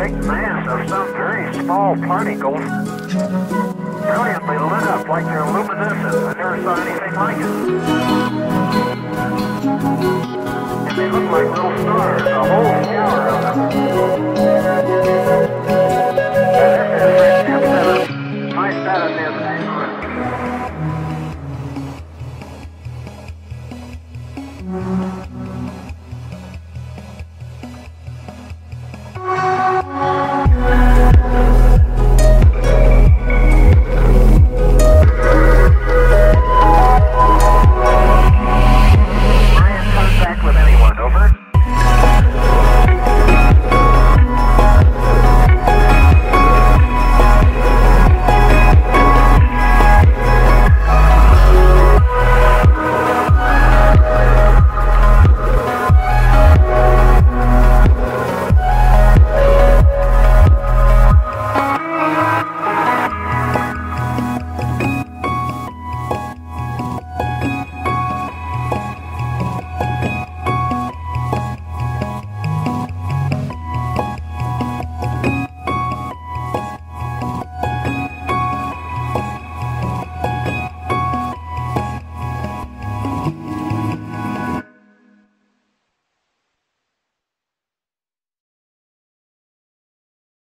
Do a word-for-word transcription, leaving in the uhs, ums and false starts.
big mass of some very small particles, brilliantly lit up like they're luminescent. I never saw anything like it. And they look like little stars, a whole shower of them.